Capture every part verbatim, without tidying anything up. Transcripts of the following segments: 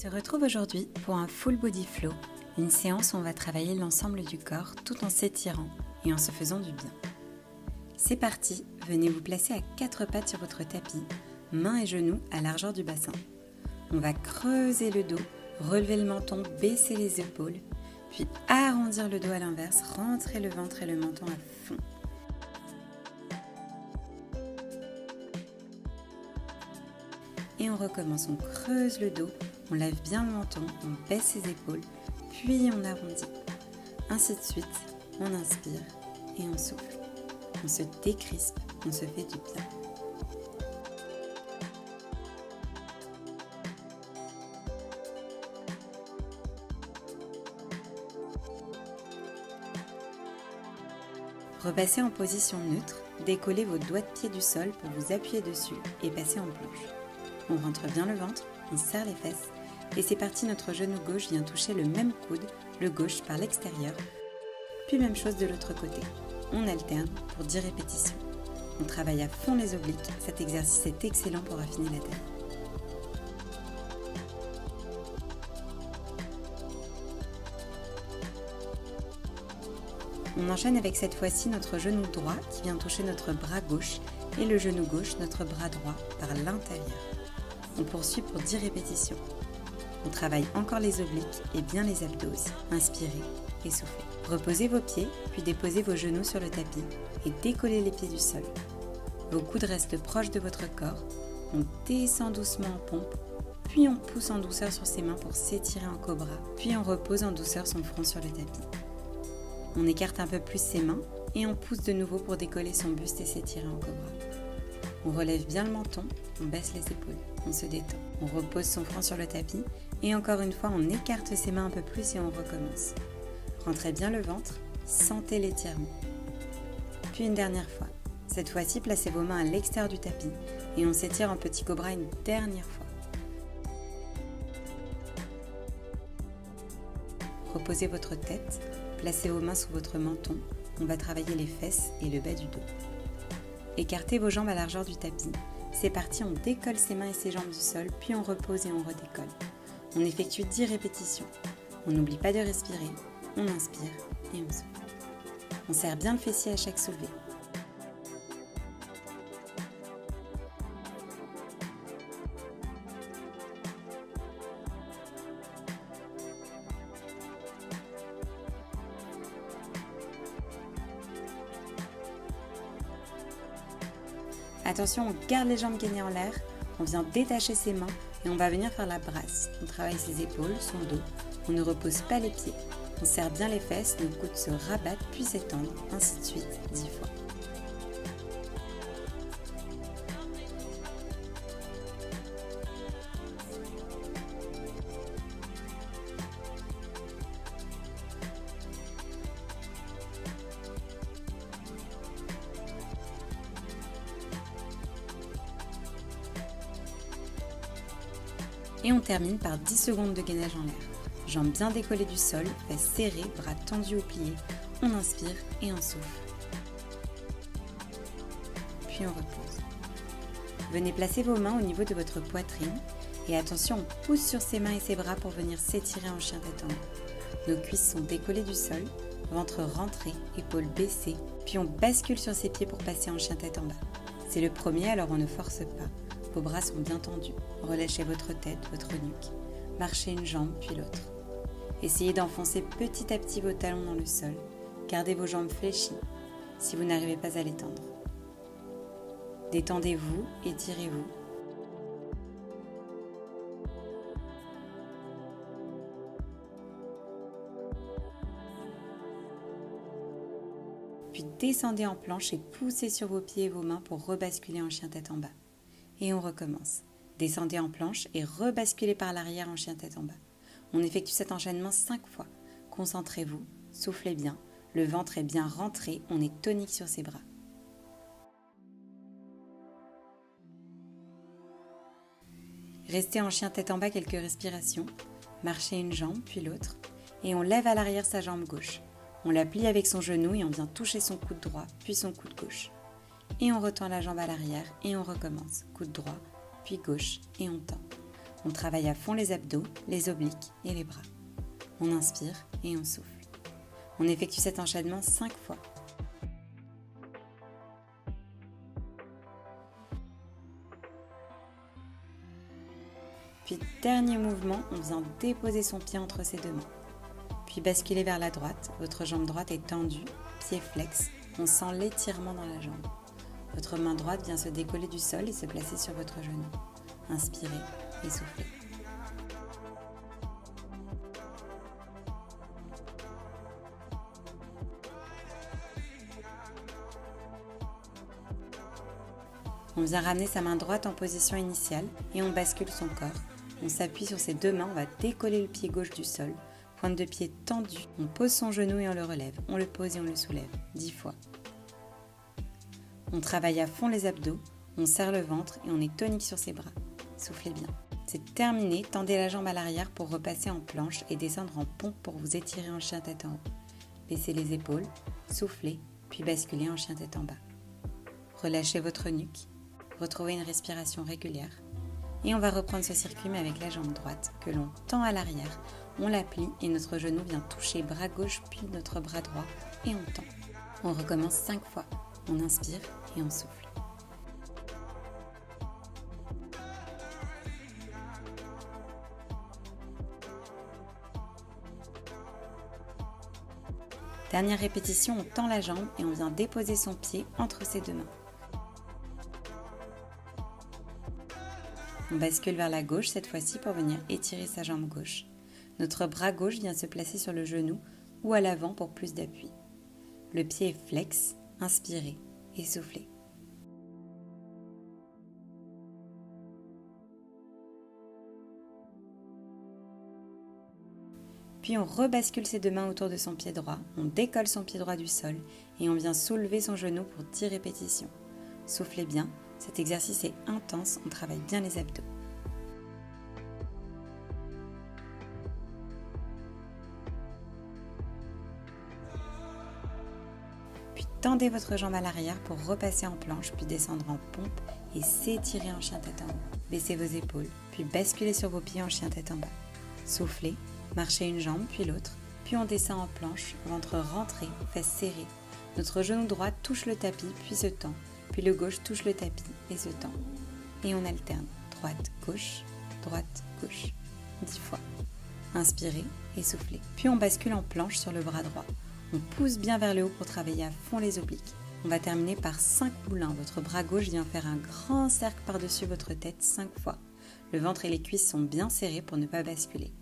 se retrouve aujourd'hui pour un full body flow, une séance où on va travailler l'ensemble du corps tout en s'étirant et en se faisant du bien. C'est parti, venez vous placer à quatre pattes sur votre tapis, mains et genoux à largeur du bassin. On va creuser le dos, relever le menton, baisser les épaules, puis arrondir le dos à l'inverse, rentrer le ventre et le menton à fond. Et on recommence, on creuse le dos, on lève bien le menton, on baisse ses épaules, puis on arrondit. Ainsi de suite, on inspire et on souffle. On se décrispe, on se fait du bien. Repassez en position neutre, décollez vos doigts de pied du sol pour vous appuyer dessus et passez en planche. On rentre bien le ventre, on serre les fesses et c'est parti, notre genou gauche vient toucher le même coude, le gauche par l'extérieur, puis même chose de l'autre côté. On alterne pour dix répétitions. On travaille à fond les obliques, cet exercice est excellent pour affiner la taille. On enchaîne avec cette fois-ci notre genou droit qui vient toucher notre bras gauche et le genou gauche notre bras droit par l'intérieur. On poursuit pour dix répétitions. On travaille encore les obliques et bien les abdos aussi. Inspirez et soufflez. Reposez vos pieds, puis déposez vos genoux sur le tapis et décollez les pieds du sol. Vos coudes restent proches de votre corps. On descend doucement en pompe, puis on pousse en douceur sur ses mains pour s'étirer en cobra, puis on repose en douceur son front sur le tapis. On écarte un peu plus ses mains et on pousse de nouveau pour décoller son buste et s'étirer en cobra. On relève bien le menton, on baisse les épaules, on se détend. On repose son front sur le tapis et encore une fois on écarte ses mains un peu plus et on recommence. Rentrez bien le ventre, sentez l'étirement. Puis une dernière fois. Cette fois-ci, placez vos mains à l'extérieur du tapis et on s'étire en petit cobra une dernière fois. Reposez votre tête, placez vos mains sous votre menton, on va travailler les fesses et le bas du dos. Écartez vos jambes à largeur du tapis. C'est parti, on décolle ses mains et ses jambes du sol, puis on repose et on redécolle. On effectue dix répétitions. On n'oublie pas de respirer, on inspire et on souffle. On serre bien le fessier à chaque soulevé. Attention, on garde les jambes gainées en l'air, on vient détacher ses mains et on va venir faire la brasse. On travaille ses épaules, son dos, on ne repose pas les pieds. On serre bien les fesses, nos coudes se rabattent puis s'étendent, ainsi de suite, dix fois. Et on termine par dix secondes de gainage en l'air. Jambes bien décollées du sol, fesses serrées, bras tendus au plié. On inspire et on souffle. Puis on repose. Venez placer vos mains au niveau de votre poitrine. Et attention, on pousse sur ses mains et ses bras pour venir s'étirer en chien tête en bas. Nos cuisses sont décollées du sol, ventre rentré, épaules baissées. Puis on bascule sur ses pieds pour passer en chien tête en bas. C'est le premier, alors on ne force pas. Vos bras sont bien tendus. Relâchez votre tête, votre nuque. Marchez une jambe puis l'autre. Essayez d'enfoncer petit à petit vos talons dans le sol. Gardez vos jambes fléchies si vous n'arrivez pas à les tendre. Détendez-vous, étirez-vous. Puis descendez en planche et poussez sur vos pieds et vos mains pour rebasculer en chien tête en bas. Et on recommence. Descendez en planche et rebasculez par l'arrière en chien tête en bas. On effectue cet enchaînement cinq fois. Concentrez-vous, soufflez bien, le ventre est bien rentré, on est tonique sur ses bras. Restez en chien tête en bas quelques respirations. Marchez une jambe puis l'autre et on lève à l'arrière sa jambe gauche. On la plie avec son genou et on vient toucher son coude droit puis son coude gauche. Et on retend la jambe à l'arrière et on recommence. Coude droit, puis gauche et on tend. On travaille à fond les abdos, les obliques et les bras. On inspire et on souffle. On effectue cet enchaînement cinq fois. Puis dernier mouvement, on vient déposer son pied entre ses deux mains. Puis basculer vers la droite, votre jambe droite est tendue, pied flex, on sent l'étirement dans la jambe. Votre main droite vient se décoller du sol et se placer sur votre genou. Inspirez et soufflez. On vient ramener sa main droite en position initiale et on bascule son corps. On s'appuie sur ses deux mains, on va décoller le pied gauche du sol. Pointe de pied tendue, on pose son genou et on le relève. On le pose et on le soulève, dix fois. On travaille à fond les abdos, on serre le ventre et on est tonique sur ses bras. Soufflez bien. C'est terminé, tendez la jambe à l'arrière pour repasser en planche et descendre en pompe pour vous étirer en chien tête en haut. Baissez les épaules, soufflez, puis basculez en chien tête en bas. Relâchez votre nuque, retrouvez une respiration régulière. Et on va reprendre ce circuit mais avec la jambe droite que l'on tend à l'arrière. On la plie et notre genou vient toucher bras gauche puis notre bras droit et on tend. On recommence cinq fois. On inspire et on souffle. Dernière répétition, on tend la jambe et on vient déposer son pied entre ses deux mains. On bascule vers la gauche cette fois-ci pour venir étirer sa jambe gauche. Notre bras gauche vient se placer sur le genou ou à l'avant pour plus d'appui. Le pied est flex, inspirez et soufflez. Puis on rebascule ses deux mains autour de son pied droit, on décolle son pied droit du sol et on vient soulever son genou pour dix répétitions. Soufflez bien, cet exercice est intense, on travaille bien les abdos. Puis tendez votre jambe à l'arrière pour repasser en planche, puis descendre en pompe et s'étirer en chien tête en haut. Baissez vos épaules, puis basculez sur vos pieds en chien tête en bas. Soufflez, marchez une jambe puis l'autre, puis on descend en planche, ventre rentré, fesses serrées. Notre genou droit touche le tapis puis se tend, puis le gauche touche le tapis et se tend. Et on alterne, droite, gauche, droite, gauche, dix fois. Inspirez et soufflez. Puis on bascule en planche sur le bras droit. On pousse bien vers le haut pour travailler à fond les obliques. On va terminer par cinq moulins. Votre bras gauche vient faire un grand cercle par-dessus votre tête cinq fois. Le ventre et les cuisses sont bien serrés pour ne pas basculer.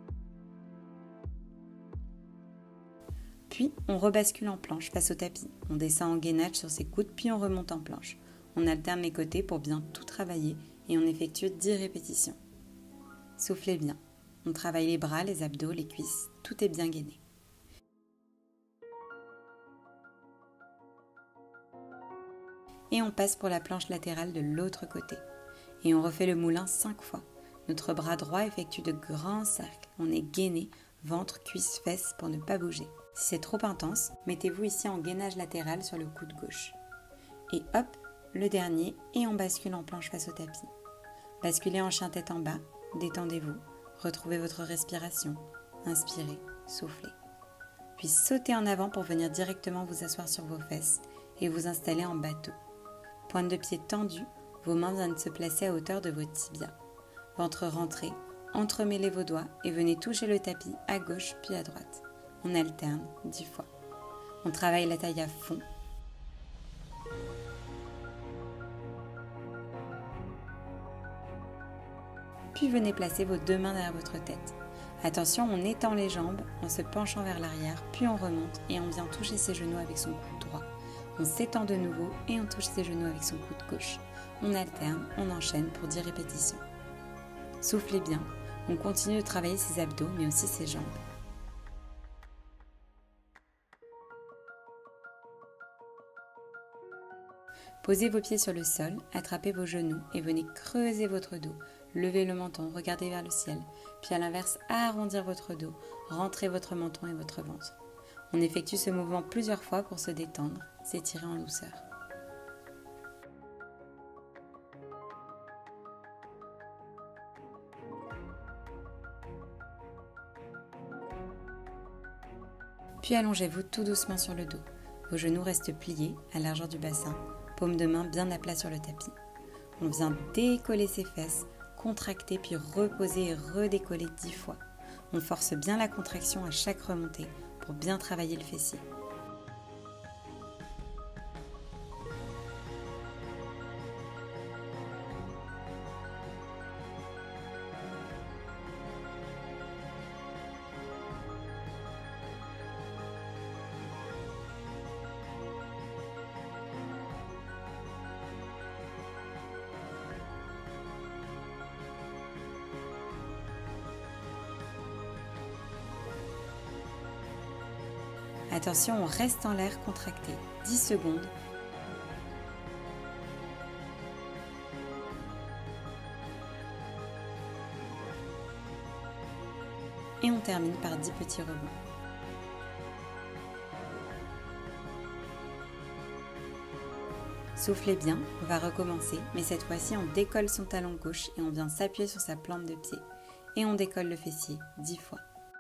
Puis, on rebascule en planche face au tapis. On descend en gainage sur ses coudes, puis on remonte en planche. On alterne les côtés pour bien tout travailler et on effectue dix répétitions. Soufflez bien. On travaille les bras, les abdos, les cuisses. Tout est bien gainé. Et on passe pour la planche latérale de l'autre côté. Et on refait le moulin cinq fois. Notre bras droit effectue de grands cercles. On est gainé, ventre, cuisses, fesses pour ne pas bouger. Si c'est trop intense, mettez-vous ici en gainage latéral sur le coude gauche. Et hop, le dernier, et on bascule en planche face au tapis. Basculez en chien tête en bas, détendez-vous, retrouvez votre respiration, inspirez, soufflez. Puis sautez en avant pour venir directement vous asseoir sur vos fesses et vous installer en bateau. Pointe de pied tendue, vos mains viennent se placer à hauteur de vos tibias. Ventre rentré, entremêlez vos doigts et venez toucher le tapis à gauche puis à droite. On alterne dix fois. On travaille la taille à fond. Puis venez placer vos deux mains derrière votre tête. Attention, on étend les jambes en se penchant vers l'arrière, puis on remonte et on vient toucher ses genoux avec son coude droit. On s'étend de nouveau et on touche ses genoux avec son coude gauche. On alterne, on enchaîne pour dix répétitions. Soufflez bien. On continue de travailler ses abdos, mais aussi ses jambes. Posez vos pieds sur le sol, attrapez vos genoux et venez creuser votre dos. Levez le menton, regardez vers le ciel. Puis à l'inverse, arrondir votre dos, rentrez votre menton et votre ventre. On effectue ce mouvement plusieurs fois pour se détendre, s'étirer en douceur. Puis allongez-vous tout doucement sur le dos. Vos genoux restent pliés à la largeur du bassin, paume de main bien à plat sur le tapis. On vient décoller ses fesses, contracter puis reposer et redécoller dix fois. On force bien la contraction à chaque remontée pour bien travailler le fessier. Attention, on reste en l'air contracté dix secondes. Et on termine par dix petits rebonds. Soufflez bien, on va recommencer, mais cette fois-ci on décolle son talon gauche et on vient s'appuyer sur sa plante de pied. Et on décolle le fessier dix fois.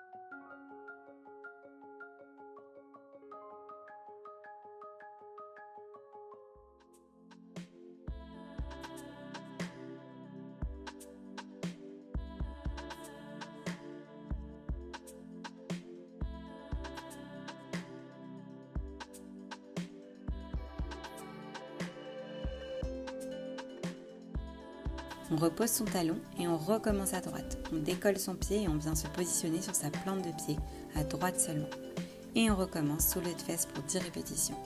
On repose son talon et on recommence à droite. On décolle son pied et on vient se positionner sur sa plante de pied, à droite seulement. Et on recommence soulevé de fesses pour dix répétitions.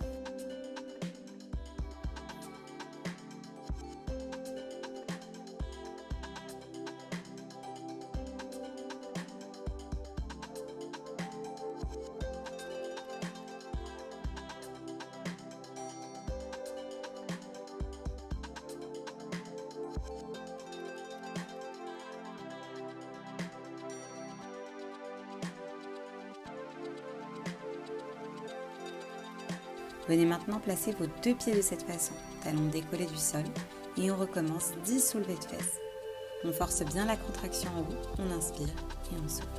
Venez maintenant placer vos deux pieds de cette façon, talons décollés du sol, et on recommence dix soulevés de fesses. On force bien la contraction en haut, on inspire et on souffle.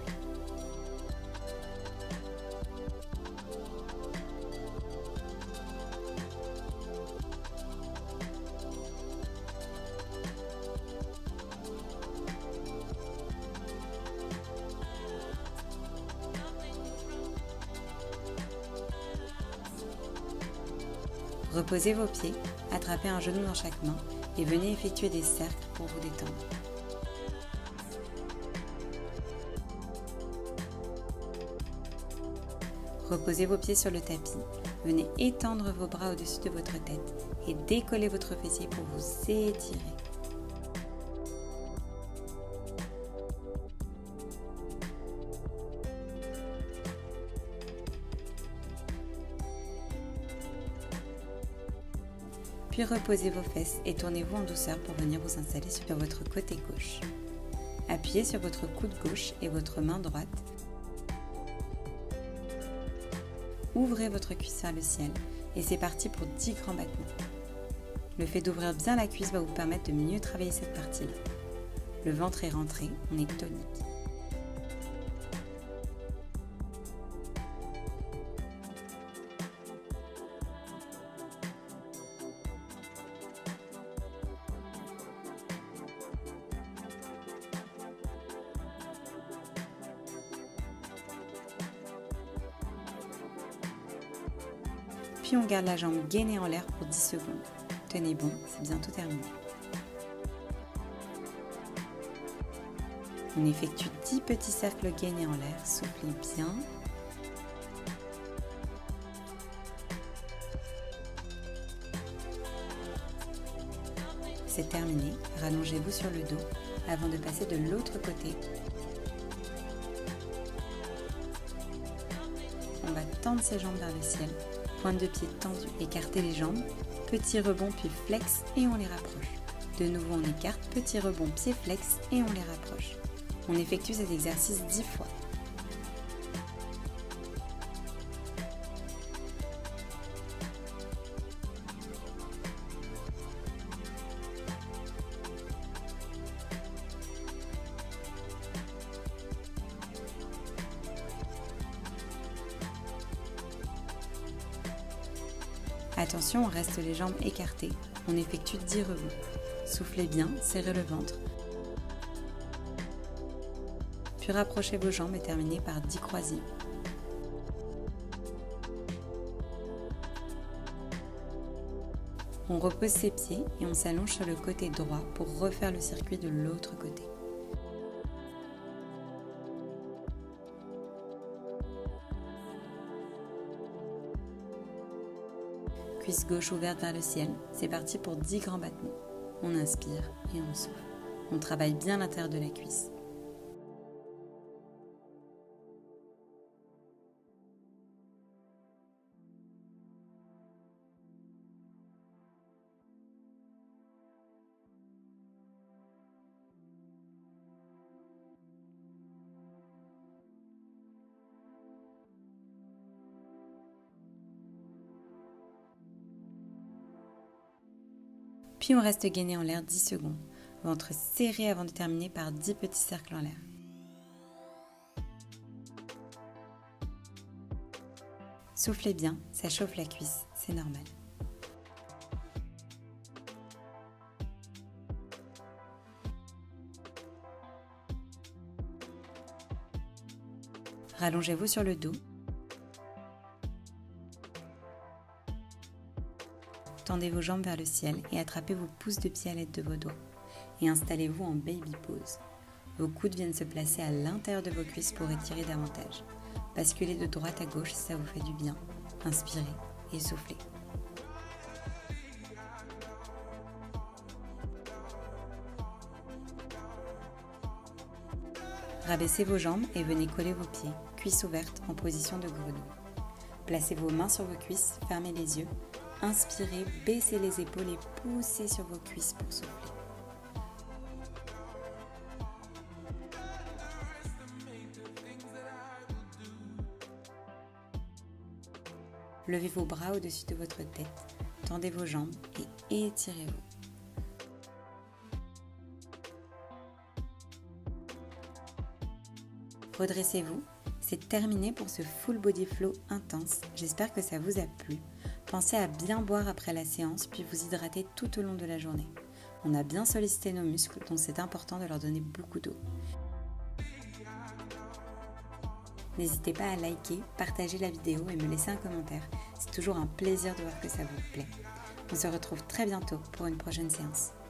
Reposez vos pieds, attrapez un genou dans chaque main et venez effectuer des cercles pour vous détendre. Reposez vos pieds sur le tapis, venez étendre vos bras au-dessus de votre tête et décollez votre fessier pour vous étirer. Puis reposez vos fesses et tournez-vous en douceur pour venir vous installer sur votre côté gauche. Appuyez sur votre coude gauche et votre main droite. Ouvrez votre cuisse vers le ciel et c'est parti pour dix grands battements. Le fait d'ouvrir bien la cuisse va vous permettre de mieux travailler cette partie-là. Le ventre est rentré, on est tonique. Puis on garde la jambe gainée en l'air pour dix secondes. Tenez bon, c'est bientôt terminé. On effectue dix petits cercles gainés en l'air, soufflez bien. C'est terminé, rallongez-vous sur le dos avant de passer de l'autre côté. On va tendre ses jambes vers le ciel. Pointe de pied tendue, écartez les jambes, petit rebond puis flex et on les rapproche. De nouveau on écarte, petit rebond, pied flex et on les rapproche. On effectue cet exercice dix fois. Attention, on reste les jambes écartées. On effectue dix rebonds. Soufflez bien, serrez le ventre. Puis rapprochez vos jambes et terminez par dix croisillons. On repose ses pieds et on s'allonge sur le côté droit pour refaire le circuit de l'autre côté. Cuisse gauche ouverte vers le ciel, c'est parti pour dix grands battements. On inspire et on souffle. On travaille bien l'intérieur de la cuisse. Puis on reste gainé en l'air dix secondes, ventre serré avant de terminer par dix petits cercles en l'air. Soufflez bien, ça chauffe la cuisse, c'est normal. Rallongez-vous sur le dos. Tendez vos jambes vers le ciel et attrapez vos pouces de pied à l'aide de vos doigts. Et installez-vous en baby pose. Vos coudes viennent se placer à l'intérieur de vos cuisses pour étirer davantage. Basculez de droite à gauche si ça vous fait du bien. Inspirez et soufflez. Rabaissez vos jambes et venez coller vos pieds, cuisses ouvertes en position de grenouille. Placez vos mains sur vos cuisses, fermez les yeux. Inspirez, baissez les épaules et poussez sur vos cuisses pour souffler. Levez vos bras au-dessus de votre tête, tendez vos jambes et étirez-vous. Redressez-vous, c'est terminé pour ce full body flow intense. J'espère que ça vous a plu. Pensez à bien boire après la séance, puis vous hydrater tout au long de la journée. On a bien sollicité nos muscles, donc c'est important de leur donner beaucoup d'eau. N'hésitez pas à liker, partager la vidéo et me laisser un commentaire. C'est toujours un plaisir de voir que ça vous plaît. On se retrouve très bientôt pour une prochaine séance.